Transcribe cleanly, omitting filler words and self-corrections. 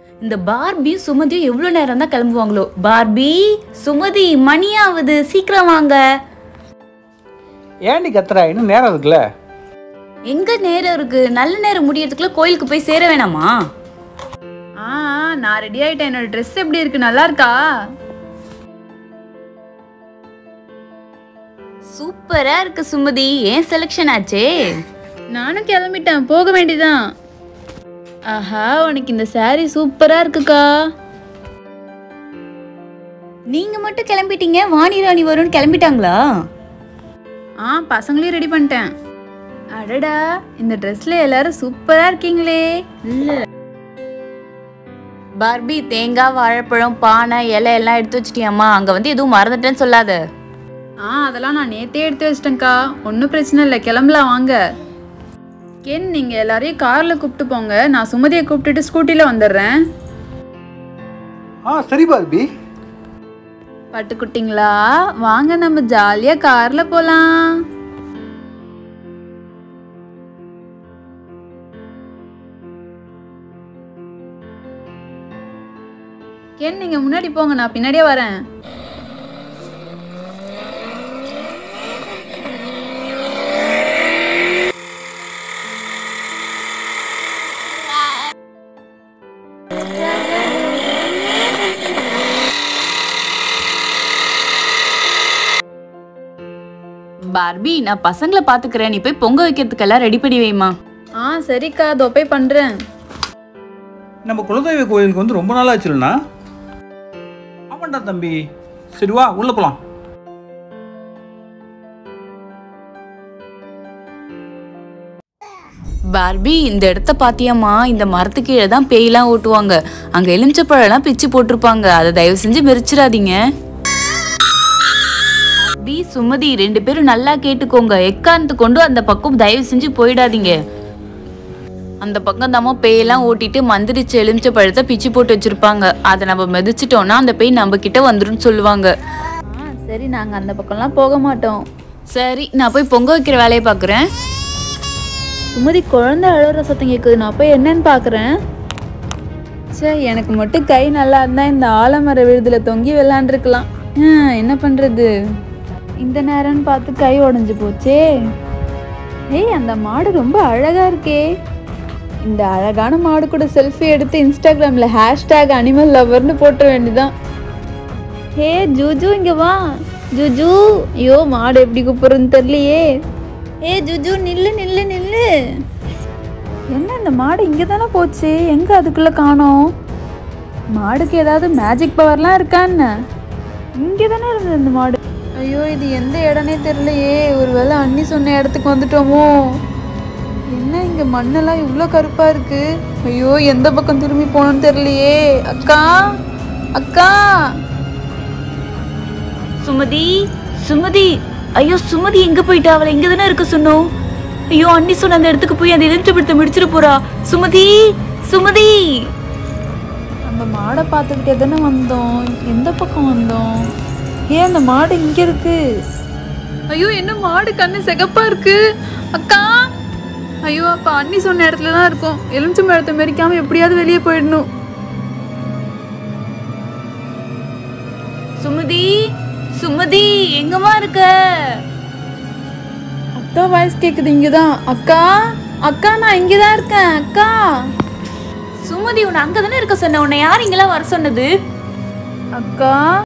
இந்த பார்பி சுமதியும் எவ்வளோ நேரம் தான் கிளம்புவாங்களோ. பார்பி, சுமதி, மணி ஆகுது, சீக்கிரம் வாங்க. ஏன்டி கத்துறா? இன்னும் நேரம் இருக்குல்ல. எங்க நேரம் இருக்கு? நல்ல நேரம் முடியறதுக்குள்ள கோயிலுக்கு போய் சேர வேணாமா? நான் ரெடி ஆயிட்டேன். என்னோட ட்ரெஸ் எப்படி இருக்கு? நல்லா இருக்கா? சூப்பரா இருக்கு சுமதி. ஏன் செலக்ஷன் ஆச்சே? நானும் கிளம்பிட்டேன், போக வேண்டியதான். ஆஹா, உனக்கு இந்த சாரி சூப்பரா இருக்குக்கா. நீங்க மட்டும் கிளம்பிட்டீங்க, வாணி ராணி வரும்னு கிளம்பிட்டாங்களா? பசங்களையும் ரெடி பண்ணிட்டேன். அடடா, இந்த ட்ரெஸ்ல எல்லாரும் சூப்பரா இருக்கீங்களே. இல்ல பார்பி, தேங்காய், வாழைப்பழம், பானை, இலை எல்லாம் எடுத்து வச்சிட்டியாம்மா? அங்க வந்து எதுவும் மறந்துட்டேன்னு சொல்லாத. அதெல்லாம் நான் நேத்தே எடுத்து வச்சிட்டேன்க்கா. ஒன்றும் பிரச்சனை இல்லை, கிளம்பலாம் வாங்க. நீங்க எல்லாரையும் கார்ல கூப்பிட்டு போங்க, நான் சுமதியை கூப்பிட்டுட்டு ஸ்கூட்டில வந்துடுறேன். சரி பார்பி. பட்டுக்குட்டிங்களா, வாங்க நம்ம ஜாலியா கார்ல போலாம். நீங்க முன்னாடி போங்க, நான் பின்னாடியே வரேன். பார்பி, நான் பசங்களை பாத்துக்கிறேன், நீ போய் பொங்க வைக்கிறதுக்கெல்லாம் ரெடி பண்ணி வைமா. சரிக்கா, தொப்பை பண்றேன். நம்ம குலதெய்வ கோயிலுக்கு வந்து ரொம்ப நாள் ஆச்சுலண்ணா. ஆமாண்டா தம்பி. சரி வா, உள்ள போலாம். பார்பி, இந்த இடத்த பாத்தியாமா? இந்த மரத்துக்கு கீழே தான் பேயெல்லாம் ஓட்டுவாங்க. அங்க எலுமிச்சப்பழம் எல்லாம் பிச்சு போட்டிருப்பாங்க. அதை தயவு செஞ்சு மெரிச்சிடாதீங்க. சுமதி, 2 பேரும் நல்லா கேட்டுக்கோங்க. எக்காரணத்து கொண்டு அந்த பக்கம் தயவு செஞ்சு போயிடாதீங்க. அந்த பக்கம் தாமா பேயெல்லாம் ஓட்டிட்டு மந்திரிச்ச எலுமிச்ச பழத்தை பிச்சு போட்டு வச்சிருப்பாங்க. அதை நம்ம மிதிச்சிட்டோம்னா அந்த பேய் நம்ம கிட்ட வந்துரும் சொல்லுவாங்க. சரி, நாங்க அந்த பக்கம்லாம் போக மாட்டோம். சரி, நான் போய் பொங்க வைக்கிற வேலையை பாக்குறேன். சுமதி, குழந்தை அழுற சத்தம் கேக்குது, நான் போய் என்னன்னு பாக்குறேன். எனக்கு மட்டும் கை நல்லா இருந்தா இந்த ஆலமர விழுதுல தொங்கி விளையாண்டுருக்கலாம். என்ன பண்றது, இந்த நேரம்னு பார்த்து கை உடஞ்சு போச்சே. அந்த மாடு ரொம்ப அழகா இருக்கே. இந்த அழகான மாடு கூட செல்ஃபி எடுத்து இன்ஸ்டாகிராம்ல #அனிமல் லவர்னு போட்ட வேண்டியதான். ஜூஜு, இங்க வா. ஜூஜு, ஐயோ மாடு எப்படி கூப்பிடுறதுன்னு தெரியலையே. ஜூஜு, நில்லு நில்லு நில்லு. என்ன, இந்த மாடு இங்க தானே போச்சு, எங்க அதுக்குள்ள காணோம்? மாடுக்கு ஏதாவது மேஜிக் பவர்லாம் இருக்கான்னு? இங்கே தானே இருந்தது இந்த மாடு. ஐயோ, இது எந்த இடனே தெரியலையே. ஒருவேளை அண்ணி சொன்ன இடத்துக்கு வந்துட்டோமோ? என்ன, இங்க மண்ணெல்லாம் இவ்வளோ கருப்பா இருக்கு. ஐயோ, எந்த பக்கம் திரும்பி போனோம்னு தெரியலையே. அக்கா, அக்கா. சுமதி, சுமதி, ஐயோ சுமதி எங்க போயிட்டா? அவளை இங்க தானே இருக்க சொன்னோம். ஐயோ, அண்ணி சொன்ன அந்த இடத்துக்கு போய் அந்த எலுமிச்சை முடிச்சிட போறா. சுமதி, சுமதி. நம்ம மாடை பார்த்துக்கிட்டே தானே வந்தோம், எந்த பக்கம் வந்தோம்? அந்த மாடு இங்க இருக்கு. ஐயோ, என்ன மாடு கண்ணு சிகப்பா இருக்கு. அக்கா, ஐயோ, அப்ப அண்ணி சொன்ன இடத்துல தான் இருக்கும். எலுமிச்சை பழத்தை மெரிக்காம எப்படியாவது வெளியே போயிடணும். சுமதி, சுமதி, எங்கம்மா இருக்க? அக்கா வாய்ஸ் கேக்குது இங்கதான். அக்கா, அக்கா, நான் இங்கதான் இருக்கேன். அக்கா. சுமதி, உன்னை அங்கதானே இருக்க சொன்ன. உன்னை யார் இங்கெல்லாம் வர சொன்னது? அக்கா.